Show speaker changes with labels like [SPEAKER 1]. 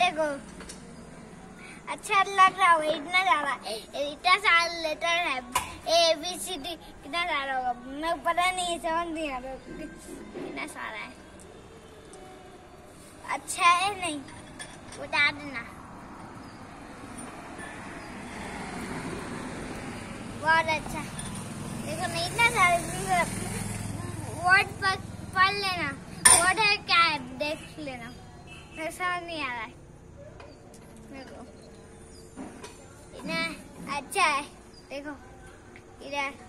[SPEAKER 1] देखो अच्छा लग रहा होगा, इतना ज्यादा, इतना सारा लेटर है, ABCD कितना सारा होगा, मैं पता नहीं, समझ नहीं आ रहा कितना सारा है। अच्छा है नहीं, बता देना। बहुत अच्छा, देखो नहीं इतना सारा वर्ड पढ़ लेना, वर्ड है क्या है देख लेना, मेरे समझ नहीं आ रहा है देखो, इतना अच्छा है देखो इधर।